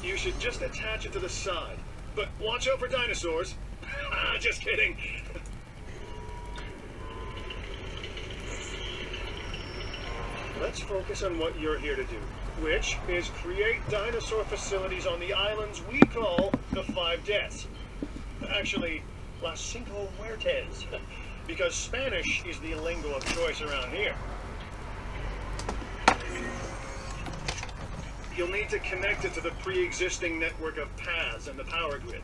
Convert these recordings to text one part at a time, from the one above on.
You should just attach it to the side. But watch out for dinosaurs. Just kidding. Let's focus on what you're here to do, which is create dinosaur facilities on the islands we call the Five Deaths. Actually, Las Cinco Muertes, because Spanish is the lingo of choice around here. You'll need to connect it to the pre-existing network of paths and the power grid.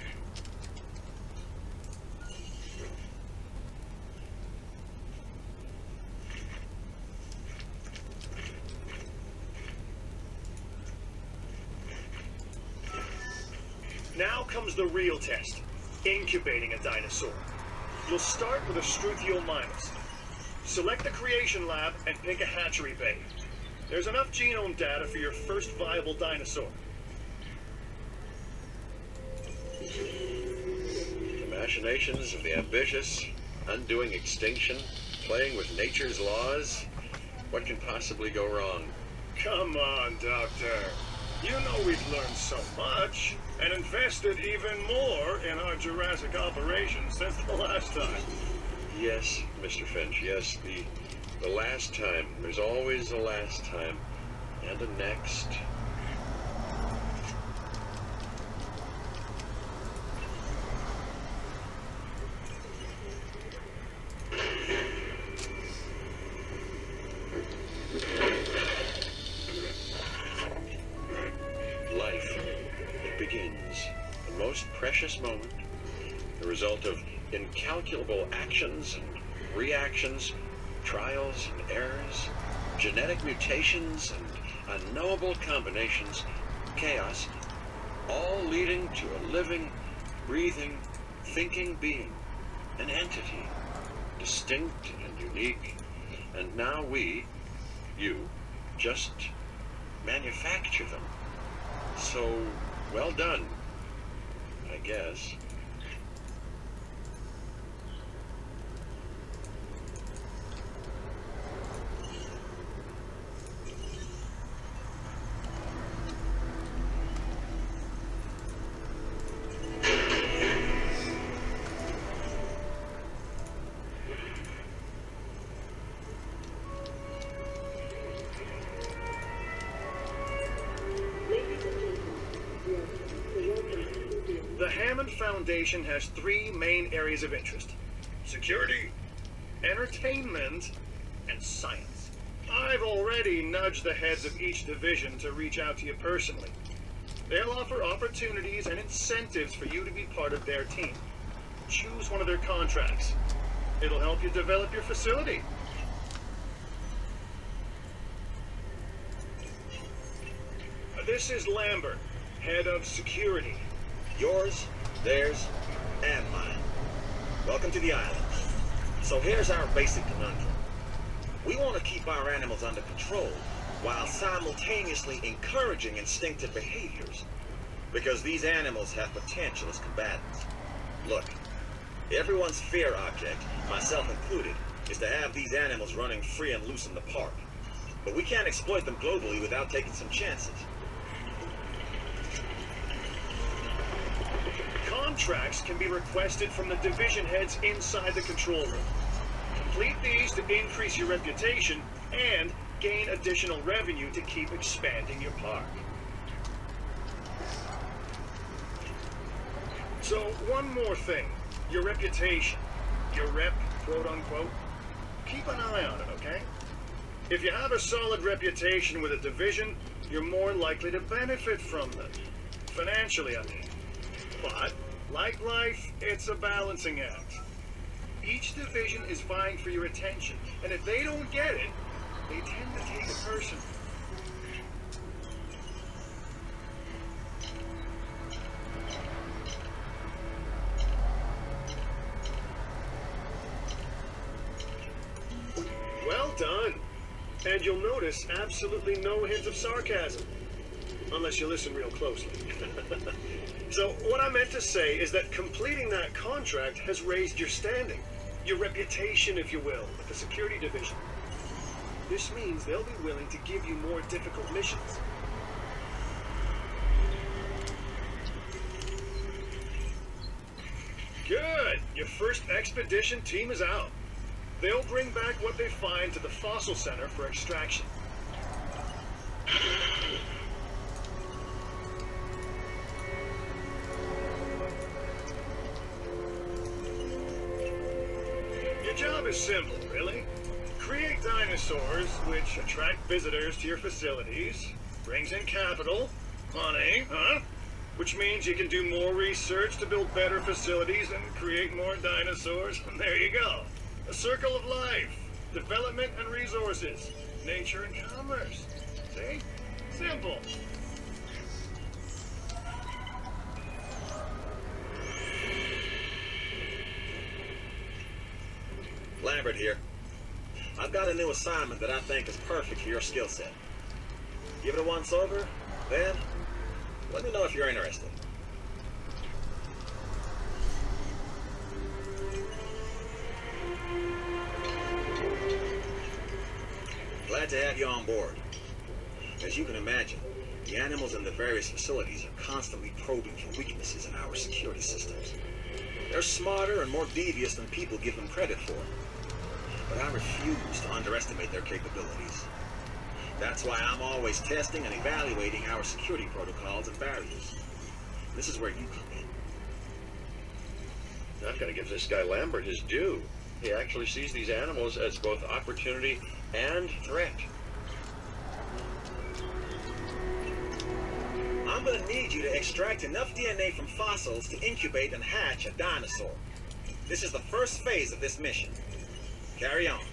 Now comes the real test, incubating a dinosaur. You'll start with a Struthio minus. Select the creation lab and pick a hatchery bay. There's enough genome data for your first viable dinosaur. The machinations of the ambitious, undoing extinction, playing with nature's laws. What can possibly go wrong? Come on, Doctor. You know we've learned so much, and invested even more in our Jurassic operations since the last time. Yes, Mr. Finch, yes, the last time. There's always a last time, and a next. Precious moment, the result of incalculable actions and reactions, trials and errors, genetic mutations and unknowable combinations, chaos, all leading to a living, breathing, thinking being, an entity, distinct and unique, and now we, you, just manufacture them. So, well done, I guess. The Foundation has three main areas of interest: security, entertainment, and science. I've already nudged the heads of each division to reach out to you personally. They'll offer opportunities and incentives for you to be part of their team. Choose one of their contracts. It'll help you develop your facility. This is Lambert, head of security. Yours, theirs, and mine. Welcome to the islands. So here's our basic conundrum. We want to keep our animals under control while simultaneously encouraging instinctive behaviors, because these animals have potential as combatants. Look, everyone's fear object, myself included, is to have these animals running free and loose in the park. But we can't exploit them globally without taking some chances. Contracts can be requested from the division heads inside the control room. Complete these to increase your reputation and gain additional revenue to keep expanding your park. So, one more thing. Your reputation. Your rep, quote unquote. Keep an eye on it, okay? If you have a solid reputation with a division, you're more likely to benefit from them. Financially, I mean. But, like life, it's a balancing act. Each division is vying for your attention, and if they don't get it, they tend to take it personally. Well done. And you'll notice absolutely no hint of sarcasm, unless you listen real closely. So, what I meant to say is that completing that contract has raised your standing, your reputation, if you will, at the security division. This means they'll be willing to give you more difficult missions. Good. Your first expedition team is out. They'll bring back what they find to the fossil center for extraction. Your job is simple, really. Create dinosaurs, which attract visitors to your facilities, brings in capital, money, huh? Which means you can do more research to build better facilities and create more dinosaurs, and there you go. A circle of life, development and resources, nature and commerce. See? Simple. Lambert here. I've got a new assignment that I think is perfect for your skill set. Give it a once over, then let me know if you're interested. Glad to have you on board. As you can imagine, the animals in the various facilities are constantly probing for weaknesses in our security systems. They're smarter and more devious than people give them credit for. But I refuse to underestimate their capabilities. That's why I'm always testing and evaluating our security protocols and barriers. This is where you come in. I've got to give this guy Lambert his due. He actually sees these animals as both opportunity and threat. I'm going to need you to extract enough DNA from fossils to incubate and hatch a dinosaur. This is the first phase of this mission. Carry on.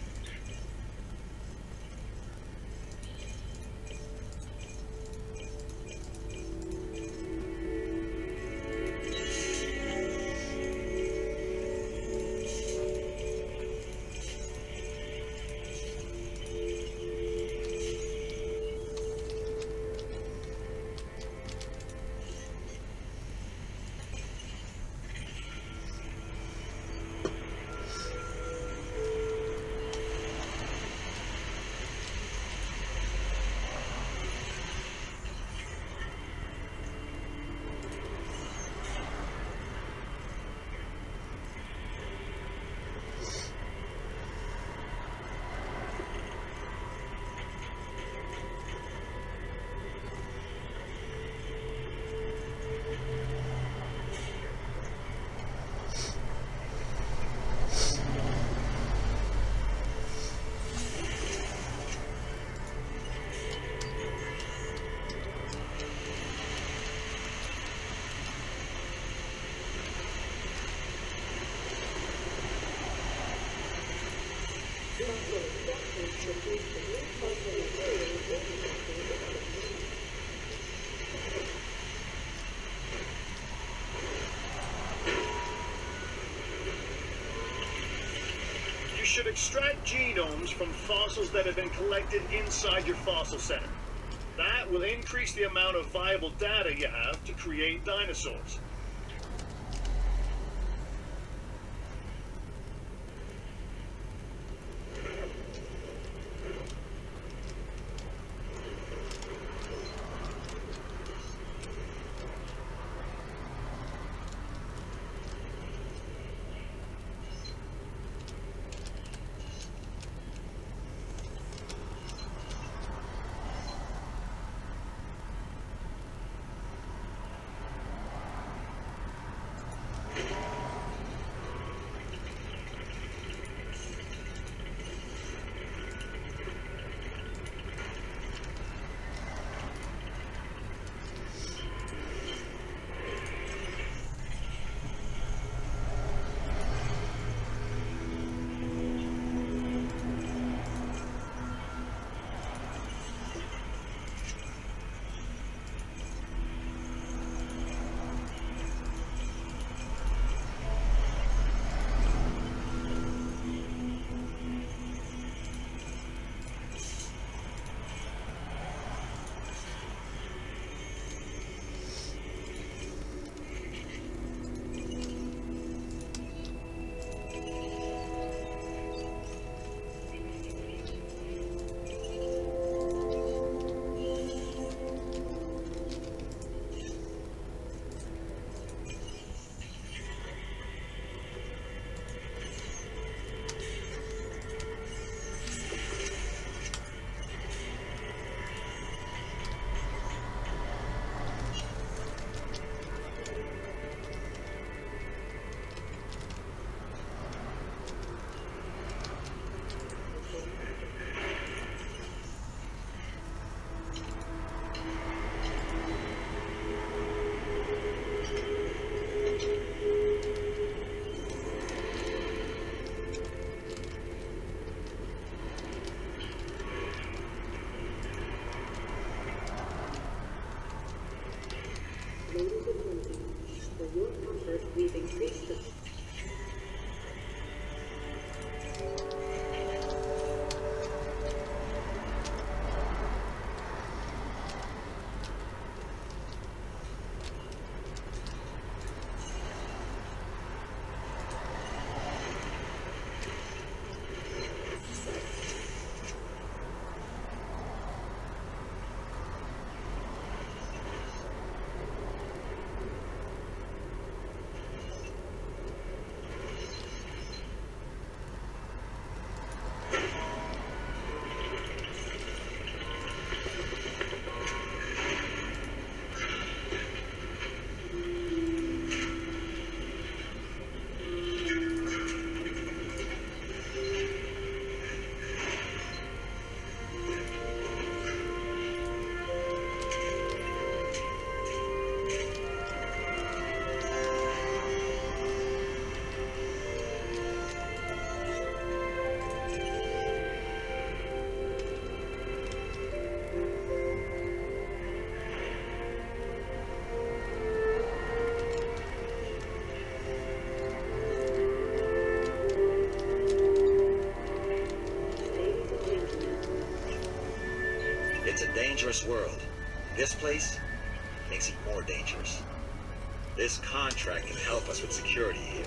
You should extract genomes from fossils that have been collected inside your fossil center. That will increase the amount of viable data you have to create dinosaurs. It's a dangerous world. This place makes it more dangerous. This contract can help us with security here.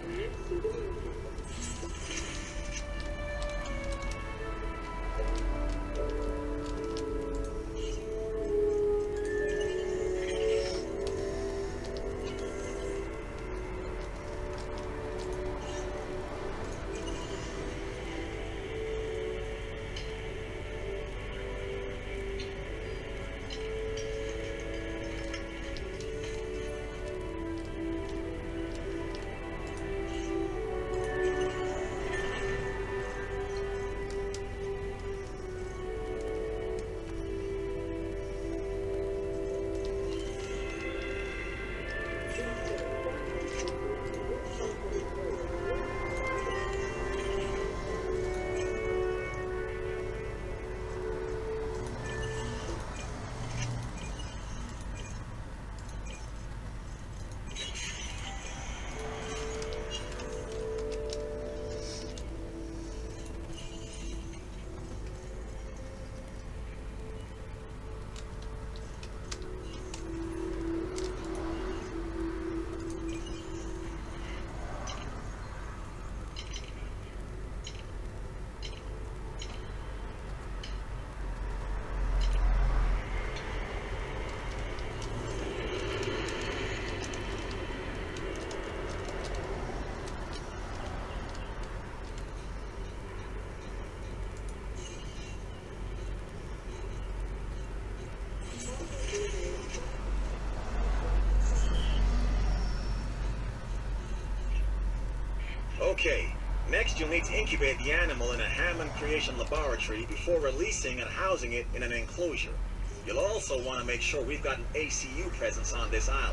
Okay, next you'll need to incubate the animal in a Hammond creation laboratory before releasing and housing it in an enclosure. You'll also want to make sure we've got an ACU presence on this island.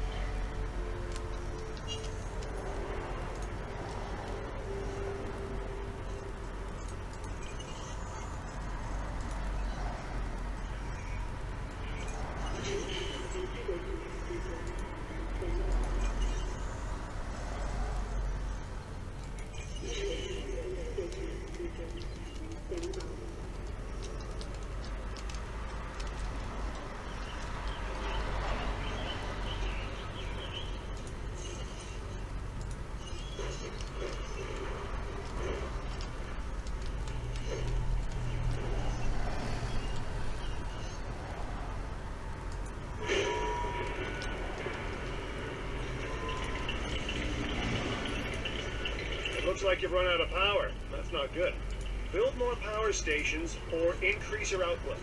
Looks like you've run out of power. That's not good. Build more power stations or increase your output.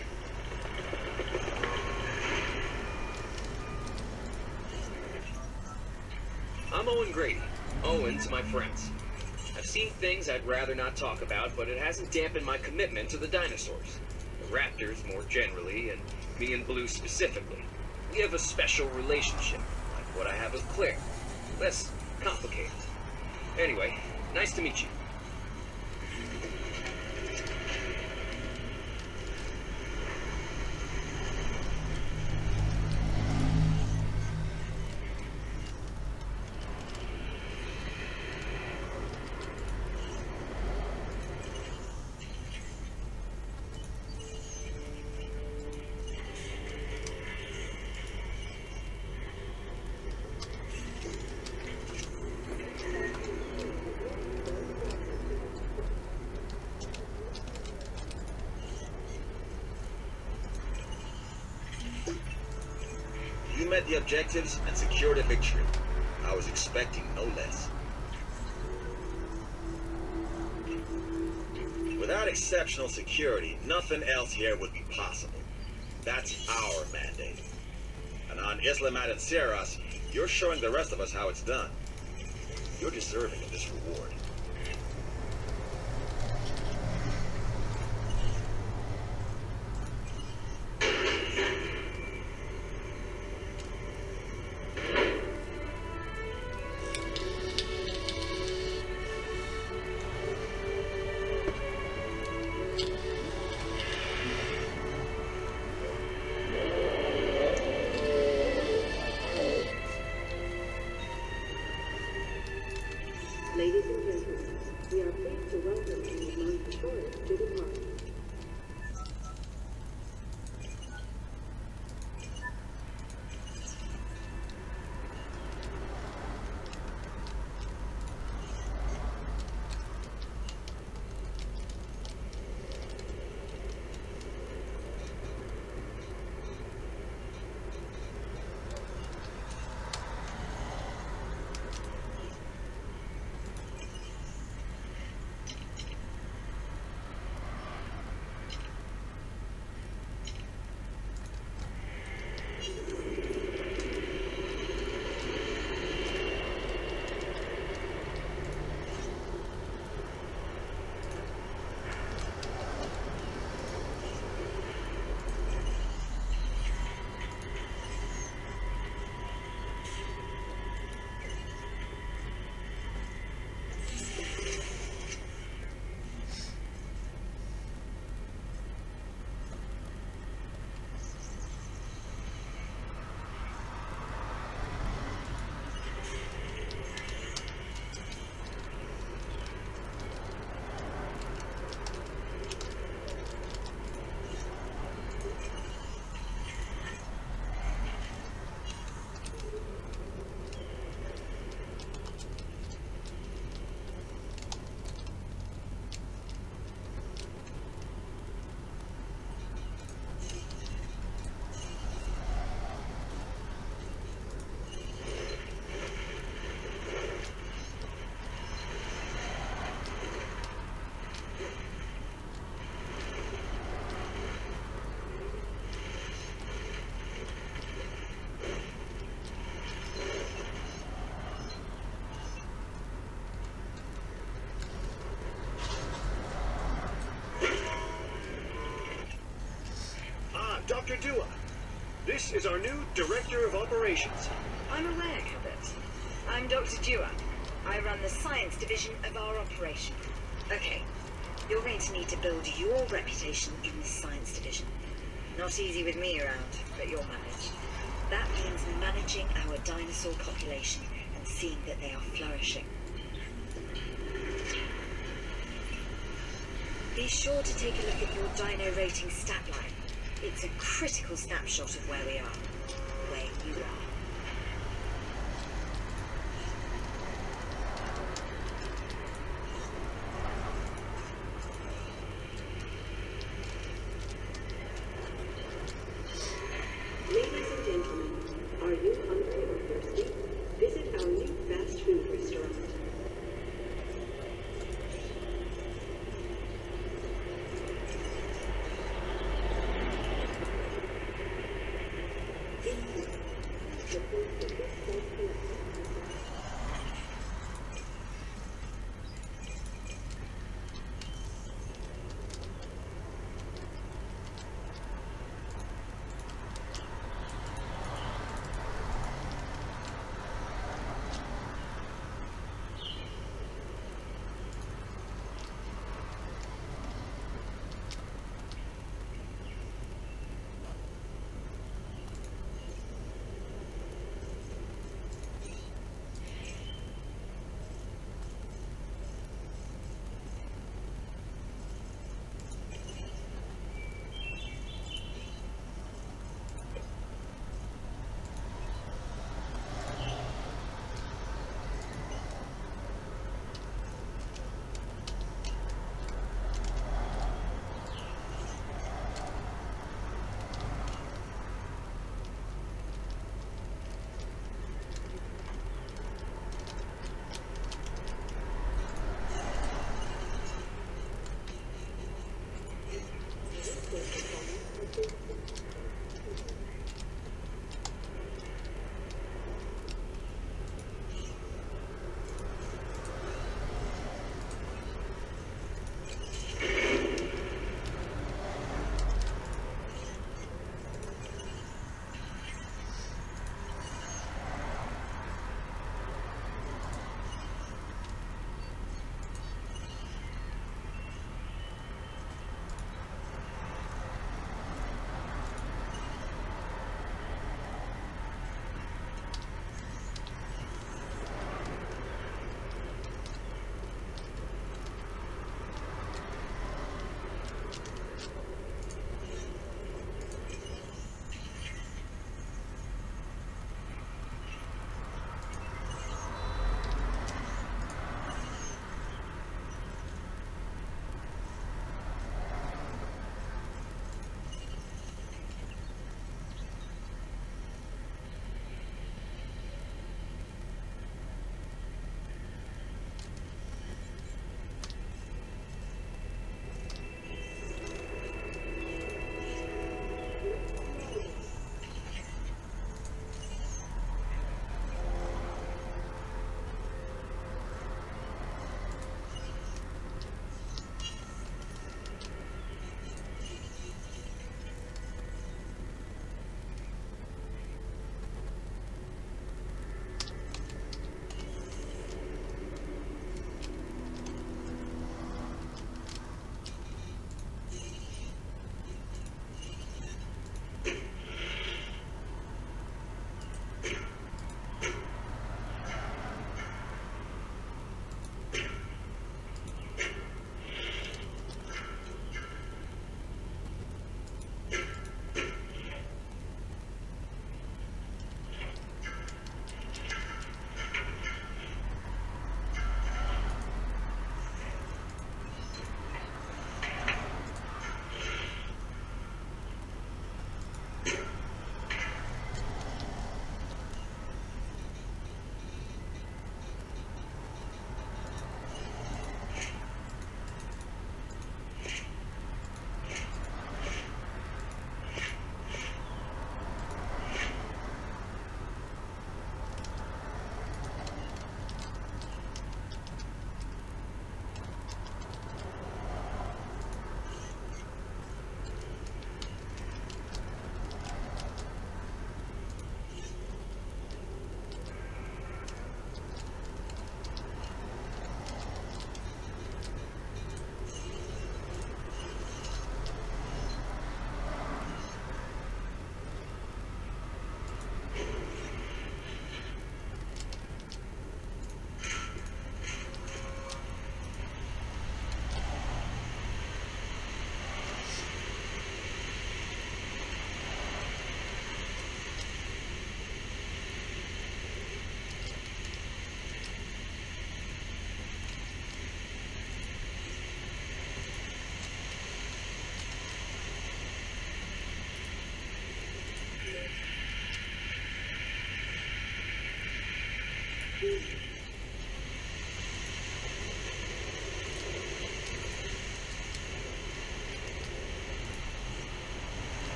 I'm Owen Grady. Owen to my friends. I've seen things I'd rather not talk about, but it hasn't dampened my commitment to the dinosaurs. The raptors more generally, and me and Blue specifically. We have a special relationship, like what I have with Claire. Less complicated. Anyway, nice to meet you. met the objectives and secured a victory. I was expecting no less. Without exceptional security, nothing else here would be possible. That's our mandate. And on Isla Matanceras, you're showing the rest of us how it's done. You're deserving of this reward. Ladies and gentlemen, we are pleased to welcome the non-historic to the park. Dr. Dua, this is our new Director of Operations. I'm aware, Cabot. I'm Dr. Dua. I run the science division of our operation. Okay, you're going to need to build your reputation in the science division. Not easy with me around, but you'll manage. That means managing our dinosaur population and seeing that they are flourishing. Be sure to take a look at your dino rating stat line. It's a critical snapshot of where we are, where you are. Ladies and gentlemen, are you hungry or thirsty? Visit our new fast food restaurant.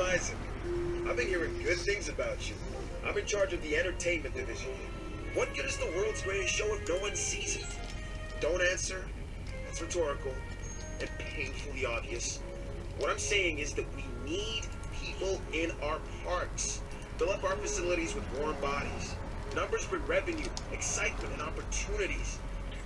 Isaac. I've been hearing good things about you. I'm in charge of the entertainment division. What good is the world's greatest show if no one sees it? Don't answer. That's rhetorical and painfully obvious. What I'm saying is that we need people in our parks. Fill up our facilities with warm bodies. Numbers bring revenue, excitement, and opportunities.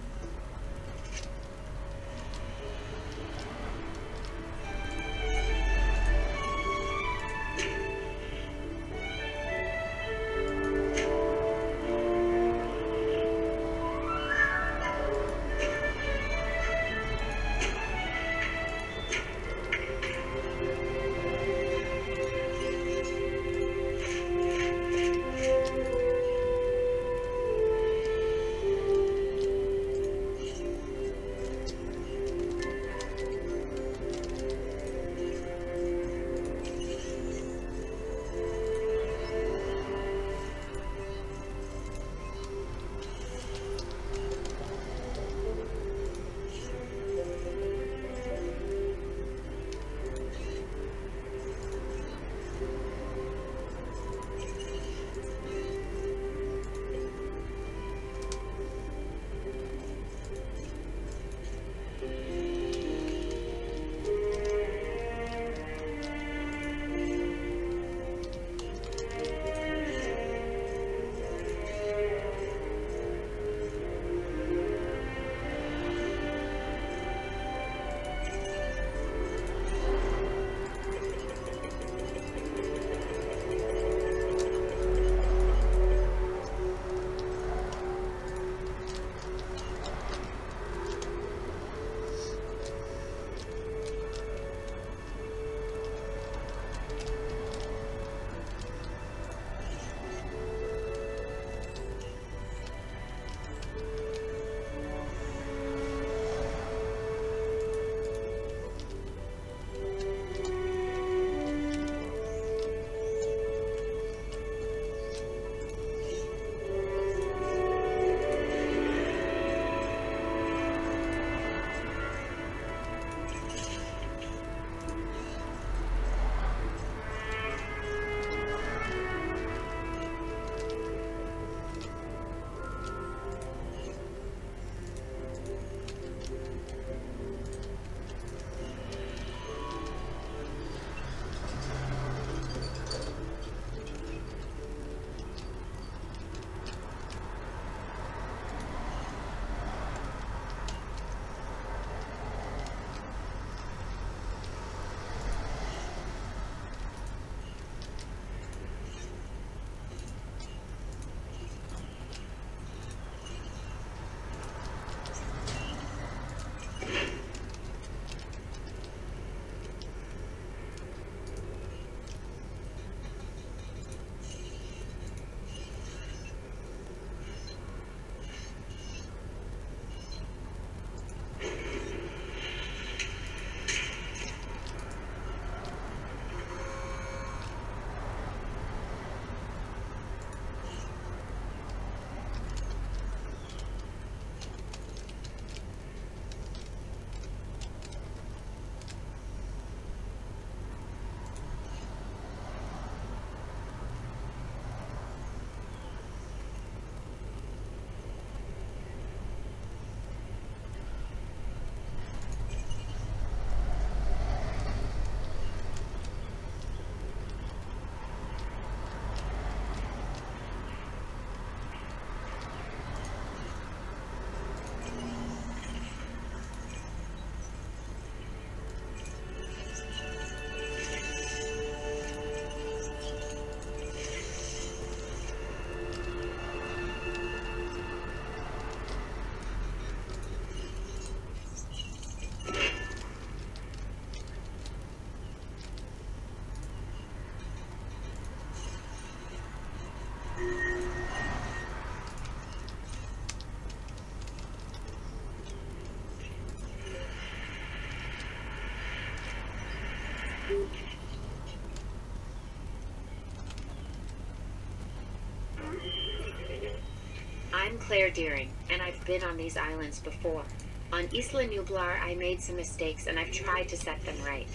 I'm Claire Deering, and I've been on these islands before. On Isla Nublar, I made some mistakes, and I've tried to set them right.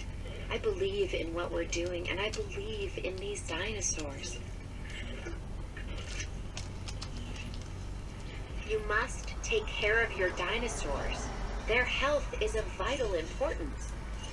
I believe in what we're doing, and I believe in these dinosaurs. You must take care of your dinosaurs. Their health is of vital importance.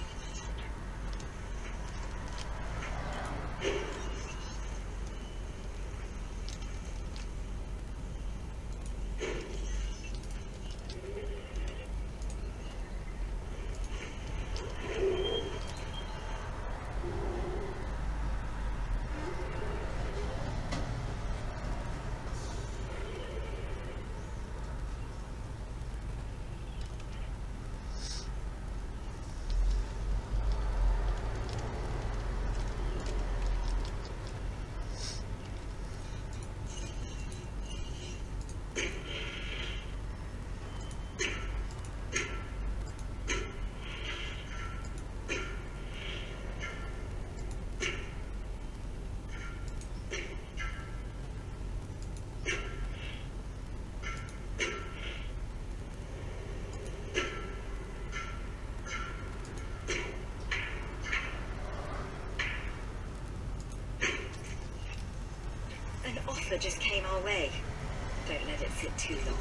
An offer just came our way. Don't let it sit too long.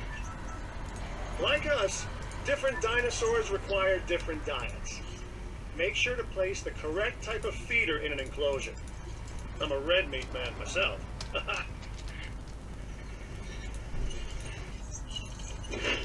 Like us, different dinosaurs require different diets. make sure to place the correct type of feeder in an enclosure. I'm a red meat man myself.